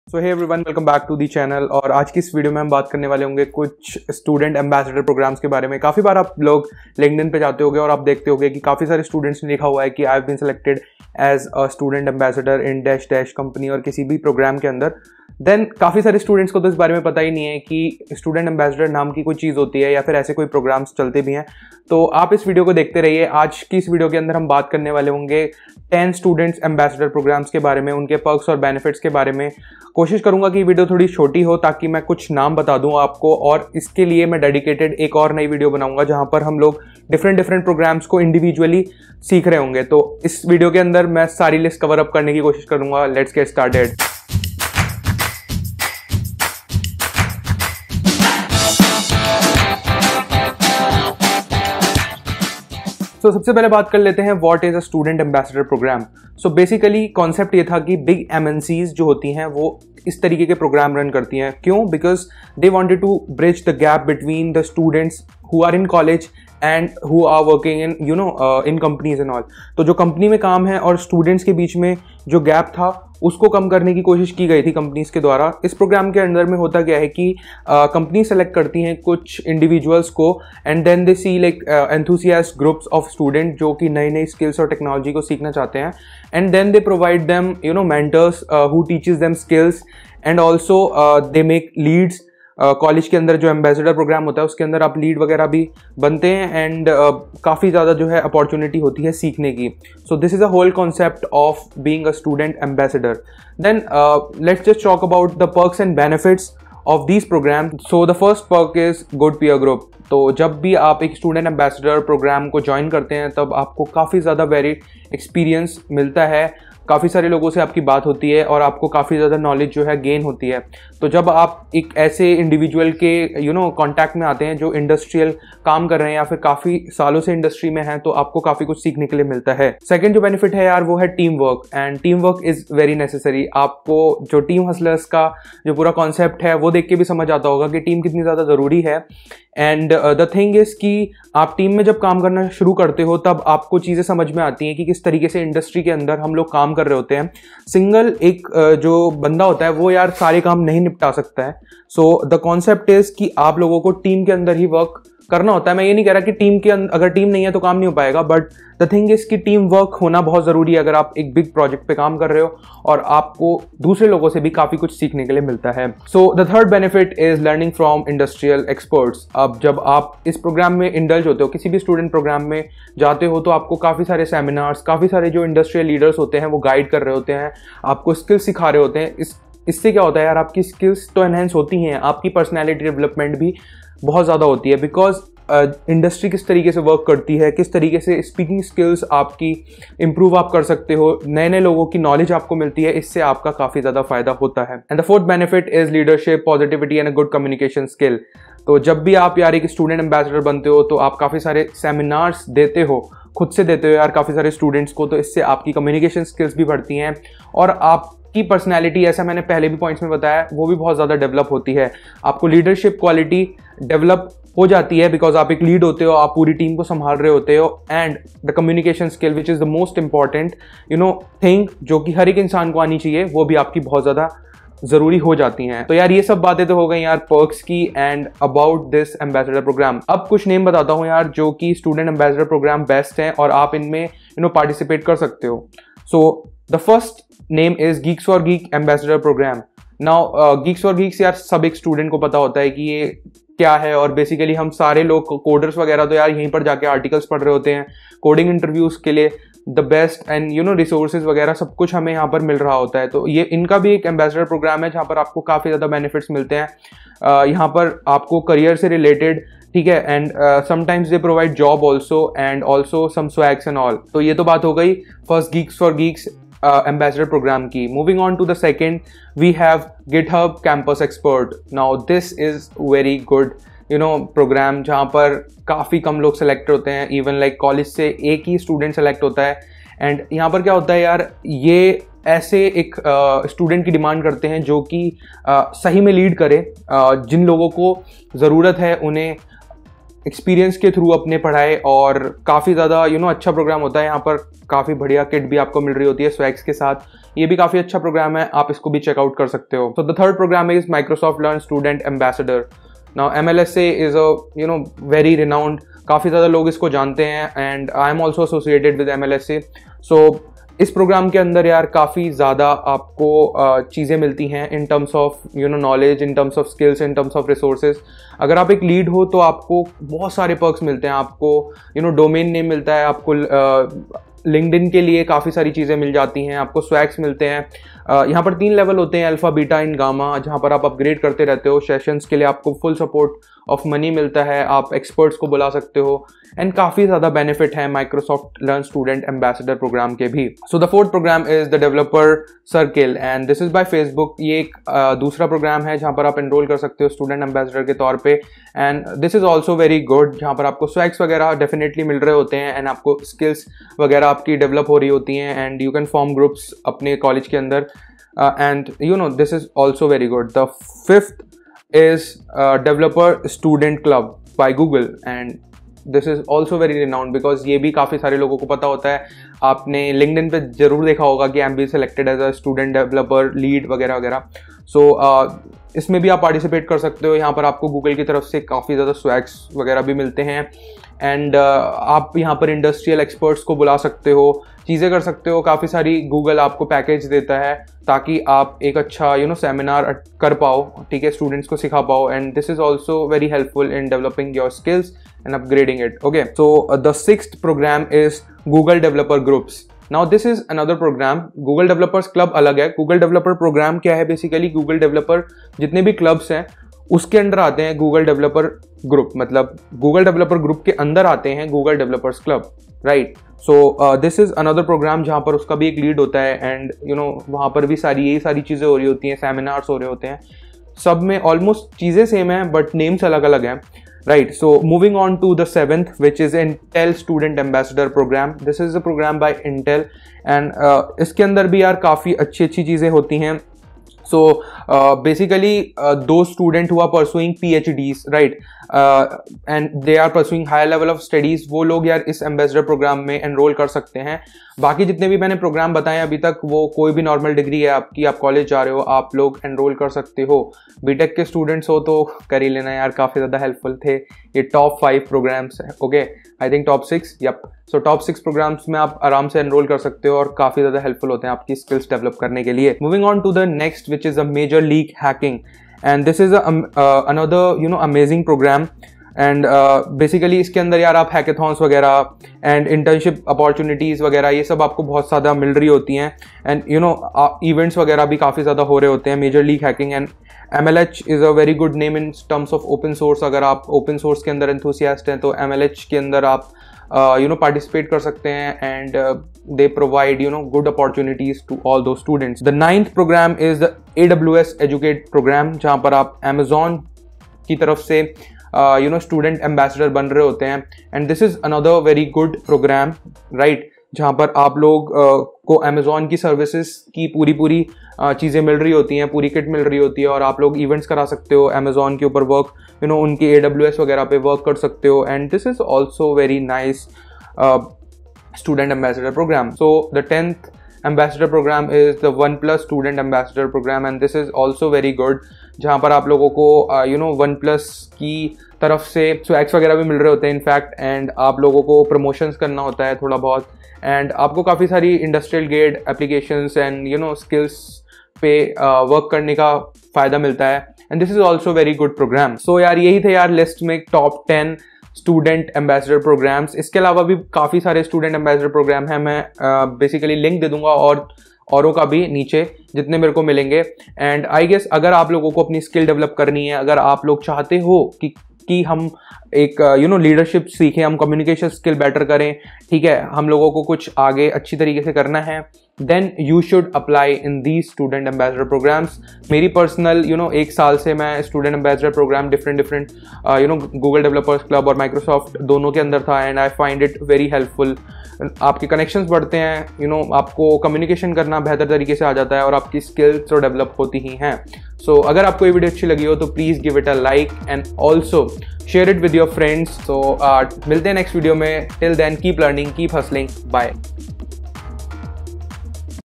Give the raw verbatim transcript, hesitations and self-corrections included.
So hey everyone, welcome back to the channel. और आज की इस वीडियो में हम बात करने वाले होंगे कुछ स्टूडेंट एम्बेसडर प्रोग्राम्स के बारे में। काफ़ी बार आप लोग लिंक्डइन पे जाते होंगे और आप देखते होंगे कि काफ़ी सारे स्टूडेंट्स ने लिखा हुआ है कि I have been selected as a student ambassador in dash dash company और किसी भी प्रोग्राम के अंदर। देन काफ़ी सारे स्टूडेंट्स को तो इस बारे में पता ही नहीं है कि स्टूडेंट एम्बेसडर नाम की कोई चीज़ होती है या फिर ऐसे कोई प्रोग्राम्स चलते भी हैं। तो आप इस वीडियो को देखते रहिए। आज की इस वीडियो के अंदर हम बात करने वाले होंगे टेन स्टूडेंट्स एम्बेसडर प्रोग्राम्स के बारे में, उनके पर्क्स और बेनिफिट्स के बारे में। कोशिश करूंगा कि वीडियो थोड़ी छोटी हो ताकि मैं कुछ नाम बता दूं आपको, और इसके लिए मैं डेडिकेटेड एक और नई वीडियो बनाऊंगा जहां पर हम लोग डिफरेंट डिफरेंट प्रोग्राम्स को इंडिविजुअली सीख रहे होंगे। तो इस वीडियो के अंदर मैं सारी लिस्ट कवर अप करने की कोशिश करूंगा। Let's get started. तो so, सबसे पहले बात कर लेते हैं what is a student ambassador program. So basically concept ये था कि बिग एमएनसीज जो होती हैं वो इस तरीके के प्रोग्राम रन करती हैं। क्यों? Because they wanted to bridge the gap between the students who are in college and who are working in you know in companies and all. तो जो कंपनी में काम है और स्टूडेंट्स के बीच में जो गैप था उसको कम करने की कोशिश की गई थी कंपनीज के द्वारा। इस प्रोग्राम के अंदर में होता क्या है कि कंपनी सेलेक्ट करती हैं कुछ इंडिविजुअल्स को and then they see like enthusiast groups of student जो कि नई नई स्किल्स और टेक्नोलॉजी को सीखना चाहते हैं, and then they provide them you know mentors who teaches them skills and also they make leads. College uh, के अंदर जो एम्बेसडर प्रोग्राम होता है उसके अंदर आप लीड वगैरह भी बनते हैं एंड uh, काफ़ी ज़्यादा जो है अपॉर्चुनिटी होती है सीखने की। So this is a whole concept of being a student ambassador. Then let's just talk about the perks and benefits of this program. So the first perk is good peer group. तो जब भी आप एक student ambassador program को join करते हैं तब आपको काफ़ी ज़्यादा वेरिड एक्सपीरियंस मिलता है, काफ़ी सारे लोगों से आपकी बात होती है और आपको काफ़ी ज़्यादा नॉलेज जो है गेन होती है। तो जब आप एक ऐसे इंडिविजुअल के यू नो कांटेक्ट में आते हैं जो इंडस्ट्रियल काम कर रहे हैं या फिर काफ़ी सालों से इंडस्ट्री में हैं, तो आपको काफ़ी कुछ सीखने के लिए मिलता है। सेकंड जो बेनिफिट है यार वो है team work, and team work is very necessary. आपको जो टीम हसलर्स का जो पूरा कॉन्सेप्ट है वो देख के भी समझ आता होगा कि टीम कितनी ज़्यादा ज़रूरी है। एंड द थिंग इज़ कि आप टीम में जब काम करना शुरू करते हो तब आपको चीज़ें समझ में आती हैं कि किस तरीके से इंडस्ट्री के अंदर हम लोग काम कर रहे होते हैं। सिंगल एक uh, जो बंदा होता है वो यार सारे काम नहीं निपटा सकता है। सो द कॉन्सेप्ट इज़ कि आप लोगों को टीम के अंदर ही वर्क करना होता है। मैं ये नहीं कह रहा कि टीम के अंदर अगर टीम नहीं है तो काम नहीं हो पाएगा, बट द थिंग इज कि टीम वर्क होना बहुत ज़रूरी है अगर आप एक बिग प्रोजेक्ट पे काम कर रहे हो, और आपको दूसरे लोगों से भी काफ़ी कुछ सीखने के लिए मिलता है। So the third benefit is learning from industrial experts. अब जब आप इस प्रोग्राम में इंडल्ज होते हो, किसी भी स्टूडेंट प्रोग्राम में जाते हो, तो आपको काफ़ी सारे सेमिनार्स, काफ़ी सारे जो इंडस्ट्रियल लीडर्स होते हैं वो गाइड कर रहे होते हैं, आपको स्किल्स सिखा रहे होते हैं। इस इससे क्या होता है यार, आपकी स्किल्स तो एनहेंस होती हैं, आपकी पर्सनैलिटी डेवलपमेंट भी बहुत ज़्यादा होती है। बिकॉज इंडस्ट्री uh, किस तरीके से वर्क करती है, किस तरीके से स्पीकिंग स्किल्स आपकी इम्प्रूव आप कर सकते हो, नए नए लोगों की नॉलेज आपको मिलती है, इससे आपका काफ़ी ज़्यादा फायदा होता है। And the fourth benefit is leadership, positivity and a good communication skill. तो जब भी आप यार एक स्टूडेंट एम्बेसडर बनते हो तो आप काफ़ी सारे सेमिनार्स देते हो, खुद से देते हो यार काफ़ी सारे स्टूडेंट्स को, तो इससे आपकी कम्युनिकेशन स्किल्स भी बढ़ती हैं और आप की पर्सनैलिटी, ऐसा मैंने पहले भी पॉइंट्स में बताया, वो भी बहुत ज़्यादा डेवलप होती है। आपको लीडरशिप क्वालिटी डेवलप हो जाती है बिकॉज आप एक लीड होते हो, आप पूरी टीम को संभाल रहे होते हो। And the communication skill which is the most important you know thing, जो कि हर एक इंसान को आनी चाहिए, वो भी आपकी बहुत ज़्यादा ज़रूरी हो जाती हैं। तो यार ये सब बातें तो हो गई यार पर्क्स की and about this ambassador program. अब कुछ नेम बताता हूँ यार जो कि स्टूडेंट एम्बेसडर प्रोग्राम बेस्ट हैं और आप इनमें यू नो पार्टिसिपेट कर सकते हो। So the first name is geeks for geek ambassador program. Now geeks for geeks यार सब एक स्टूडेंट को पता होता है कि ये क्या है, और बेसिकली हम सारे लोग कोडर्स वगैरह तो यार यहीं पर जाके आर्टिकल्स पढ़ रहे होते हैं। कोडिंग इंटरव्यूज़ के लिए the best and you know resources वगैरह सब कुछ हमें यहाँ पर मिल रहा होता है। तो ये इनका भी एक एम्बेसडर प्रोग्राम है जहाँ पर आपको काफ़ी ज़्यादा बेनिफिट्स मिलते हैं। uh, यहाँ पर आपको करियर से रिलेटेड, ठीक है, and sometimes they provide job also and also some swags and all. तो ये तो बात हो गई first geeks for geeks ambassador program की। Moving on to the second, we have GitHub campus expert. Now this is very good you know program जहाँ पर काफ़ी कम लोग सेलेक्ट होते हैं, इवन लाइक कॉलेज से एक ही स्टूडेंट सेलेक्ट होता है। एंड यहाँ पर क्या होता है यार, ये ऐसे एक स्टूडेंट uh, की डिमांड करते हैं जो कि uh, सही में लीड करे, uh, जिन लोगों को ज़रूरत है उन्हें एक्सपीरियंस के थ्रू अपने पढ़ाए, और काफ़ी ज़्यादा यू नो अच्छा प्रोग्राम होता है। यहाँ पर काफ़ी बढ़िया किट भी आपको मिल रही होती है स्वैग्स के साथ। ये भी काफ़ी अच्छा प्रोग्राम है, आप इसको भी चेकआउट कर सकते हो। So the third program is Microsoft Learn student ambassador. Now M L S A is a you know very renowned, काफ़ी ज़्यादा लोग इसको जानते हैं and I am also associated with M L S A. So इस program के अंदर यार काफ़ी ज़्यादा आपको चीज़ें मिलती हैं in terms of you know knowledge, in terms of skills, in terms of resources. अगर आप एक लीड हो तो आपको बहुत सारे पर्क्स मिलते हैं, आपको यू नो डोमेन नेम मिलता है, आपको लिंक्डइन के लिए काफ़ी सारी चीज़ें मिल जाती हैं, आपको स्वैग्स मिलते हैं। uh, यहाँ पर तीन लेवल होते हैं, अल्फा, बीटा एंड गामा, जहाँ पर आप अपग्रेड करते रहते हो। सेशंस के लिए आपको फुल सपोर्ट ऑफ मनी मिलता है, आप एक्सपर्ट्स को बुला सकते हो एंड काफ़ी ज़्यादा बेनिफिट है Microsoft Learn student ambassador program के भी। So the fourth program is the developer circle and this is by Facebook. ये एक uh, दूसरा प्रोग्राम है जहाँ पर आप एनरोल कर सकते हो स्टूडेंट एम्बेसडर के तौर पे and this is also very good, जहाँ पर आपको स्वैग्स वगैरह डेफिनेटली मिल रहे होते हैं एंड आपको स्किल्स वगैरह आपकी डेवलप हो रही होती हैं and you can form groups अपने कॉलेज के अंदर and you know this is also very good. The fifth is uh, developer student club by Google and this is also very renowned because ये भी काफ़ी सारे लोगों को पता होता है। आपने LinkedIn पे ज़रूर देखा होगा कि I am be selected as a student developer lead वगैरह वगैरह। सो so, uh, इसमें भी आप पार्टिसिपेट कर सकते हो। यहाँ पर आपको गूगल की तरफ से काफ़ी ज़्यादा स्वैग्स वगैरह भी मिलते हैं एंड uh, आप यहाँ पर इंडस्ट्रियल एक्सपर्ट्स को बुला सकते हो, चीज़ें कर सकते हो। काफ़ी सारी गूगल आपको पैकेज देता है ताकि आप एक अच्छा यू नो सेमिनार कर पाओ, ठीक है, स्टूडेंट्स को सिखा पाओ and this is also very helpful in developing your skills and upgrading it. Okay, so the sixth program is Google developer groups. Now this is another program. Google developers club अलग है। Google developer programme क्या है? Basically Google developer जितने भी clubs हैं उसके अंदर आते हैं गूगल डेवलपर ग्रुप, मतलब गूगल डेवलपर ग्रुप के अंदर आते हैं Google developers club, right. So this is another program जहाँ पर उसका भी एक लीड होता है एंड यू नो वहाँ पर भी सारी यही सारी चीज़ें हो रही होती हैं, सेमिनार्स हो रहे होते हैं। सब में ऑलमोस्ट चीज़ें सेम हैं बट नेम्स अलग अलग हैं, right. So moving on to the seventh which is Intel student ambassador program. This is a program by Intel and इसके अंदर भी यार काफ़ी अच्छी अच्छी चीज़ें होती हैं। So uh, basically uh, those students who are pursuing PhDs, right, uh, and they are pursuing higher level of studies, वो लोग यार इस एम्बेसडर प्रोग्राम में एनरोल कर सकते हैं। बाकी जितने भी मैंने प्रोग्राम बताए अभी तक, वो कोई भी नॉर्मल डिग्री है आपकी, आप कॉलेज जा रहे हो, आप लोग एनरोल कर सकते हो। बीटेक के स्टूडेंट्स हो तो कर ही लेना यार, काफ़ी ज़्यादा हेल्पफुल थे ये टॉप फाइव प्रोग्राम्स हैं। Okay, I think top six, yup. So top six programs में आप आराम से एनरोल कर सकते हो और काफ़ी ज़्यादा हेल्पफुल होते हैं आपकी स्किल्स डेवलप करने के लिए। Moving on to the next which is a major league hacking and this is another you know amazing program and basically इसके अंदर यार आप हैकेथॉन्स वगैरह एंड इंटर्नशिप अपॉर्चुनिटीज़ वगैरह ये सब आपको बहुत ज़्यादा मिल रही होती हैं एंड यू नो इवेंट्स वगैरह भी काफ़ी ज़्यादा हो रहे होते हैं। Major league hacking and M L H is a very good name in terms of open source. अगर आप ओपन सोर्स के अंदर एंथुसियास्ट हैं तो एम एल एच के अंदर आप यू नो पार्टिसिपेट कर सकते हैं and they provide you know good opportunities to all those students. The ninth program is the A W S educate program, जहाँ पर आप अमेजॉन की तरफ से यू नो स्टूडेंट एम्बेसडर बन रहे होते हैं and this is another very good program, right, जहाँ पर आप लोग uh, को अमेजॉन की सर्विसेज की पूरी पूरी uh, चीज़ें मिल रही होती हैं, पूरी किट मिल रही होती है और आप लोग इवेंट्स करा सकते हो अमेजॉन के ऊपर वर्क, यू नो उनकी ए डब्ल्यू एस वगैरह पे वर्क कर सकते हो and this is also very nice student ambassador program. So the tenth ambassador program is the OnePlus student ambassador program and this is also very good, जहाँ पर आप लोगों को यू नो वन प्लस की तरफ से swags वगैरह भी मिल रहे होते हैं इनफैक्ट एंड आप लोगों को प्रमोशंस करना होता है थोड़ा बहुत एंड आपको काफ़ी सारी industrial grade applications and you know skills पे वर्क uh, करने का फ़ायदा मिलता है and this is also very good program. So यार यही थे यार लिस्ट में top ten student ambassador programs. इसके अलावा भी काफ़ी सारे स्टूडेंट एम्बेसडर प्रोग्राम हैं, मैं बेसिकली uh, लिंक दे दूंगा और औरों का भी नीचे जितने मेरे को मिलेंगे एंड आई गेस अगर आप लोगों को अपनी स्किल डेवलप करनी है, अगर आप लोग चाहते हो कि कि हम एक यू नो लीडरशिप सीखें, हम कम्युनिकेशन स्किल बेटर करें, ठीक है, हम लोगों को कुछ आगे अच्छी तरीके से करना है, then you should apply in the student ambassador programs. मेरी पर्सनल यू नो एक साल से मैं student ambassador program different different you know Google developers club और माइक्रोसॉफ्ट दोनों के अंदर था and I find it very helpful. आपके कनेक्शंस बढ़ते हैं, यू you नो know, आपको कम्युनिकेशन करना बेहतर तरीके से आ जाता है और आपकी स्किल्स तो डेवलप होती ही हैं। सो so, अगर आपको ये वीडियो अच्छी लगी हो तो please give it a like and also share it with your friends. So मिलते हैं नेक्स्ट वीडियो में। Till then keep learning, keep hustling, bye.